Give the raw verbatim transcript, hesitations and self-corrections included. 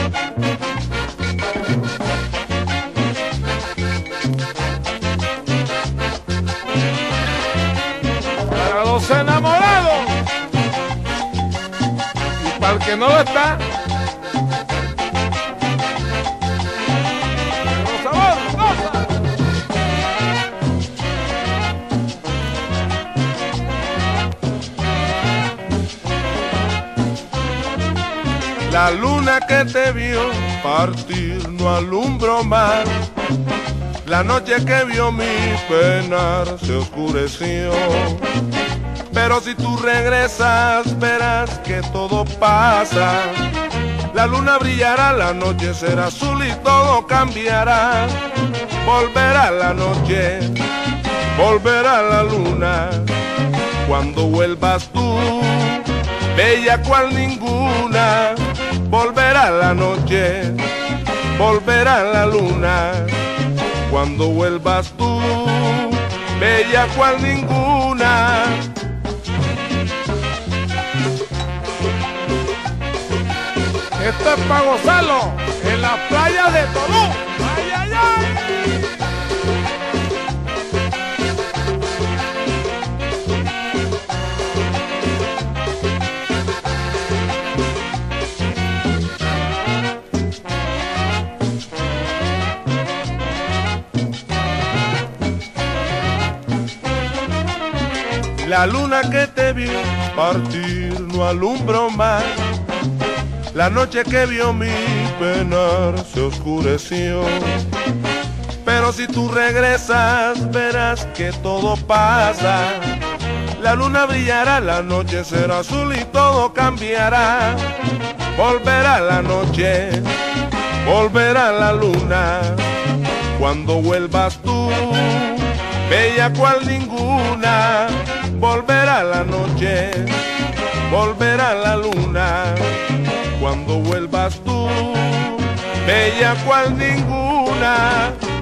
Para los enamorados y para el que no lo está. Pero sabor, goza. La luna que te vio partir no alumbró más. La noche que vio mi penar se oscureció. Pero si tú regresas verás que todo pasa. La luna brillará, la noche será azul y todo cambiará. Volverá la noche, volverá la luna. Cuando vuelvas tú, bella cual ninguna. Volverá la noche, volverá la luna. Cuando vuelvas tú, bella cual ninguna. Esto es para gozarlo en la playa de Tolú. ¡Ay, ay, ay! La luna que te vio partir no alumbró más. La noche que vio mi penar se oscureció. Pero si tú regresas verás que todo pasa. La luna brillará, la noche será azul y todo cambiará. Volverá la noche, volverá la luna. Cuando vuelvas tú, bella cual ninguna. Volverá la noche, volverá la luna. Cuando vuelvas tú, bella cual ninguna.